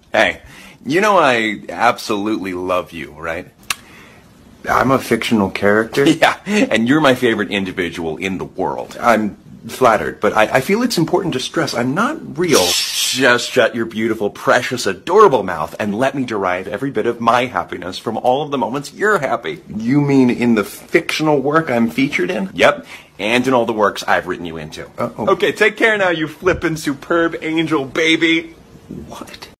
Hey, you know I absolutely love you, right? I'm a fictional character? Yeah, and you're my favorite individual in the world. I'm flattered, but I feel it's important to stress I'm not real. Just shut your beautiful, precious, adorable mouth and let me derive every bit of my happiness from all of the moments you're happy. You mean in the fictional work I'm featured in? Yep, and in all the works I've written you into. Uh-oh. Okay, take care now, you flippin' superb angel baby. What?